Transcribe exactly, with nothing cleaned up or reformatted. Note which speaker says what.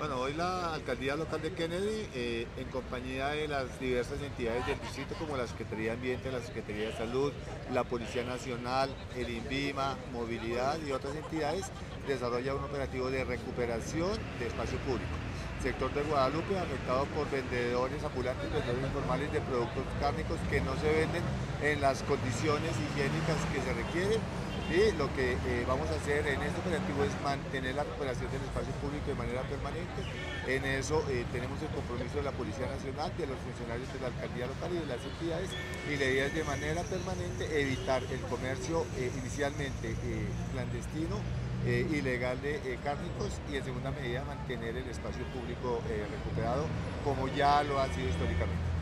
Speaker 1: Bueno, hoy la Alcaldía Local de Kennedy, eh, en compañía de las diversas entidades del distrito, como la Secretaría de Ambiente, la Secretaría de Salud, la Policía Nacional, el INVIMA, Movilidad y otras entidades, desarrolla un operativo de recuperación de espacio público. Sector de Guadalupe afectado por vendedores ambulantes, vendedores informales de productos cárnicos que no se venden en las condiciones higiénicas que se requieren. Y lo que eh, vamos a hacer en este operativo es mantener la recuperación del espacio público de manera permanente. En eso eh, tenemos el compromiso de la Policía Nacional, de los funcionarios de la Alcaldía Local y de las entidades, y la idea es de manera permanente evitar el comercio eh, inicialmente eh, clandestino, eh, ilegal de eh, cárnicos, y en segunda medida mantener el espacio público eh, recuperado como ya lo ha sido históricamente.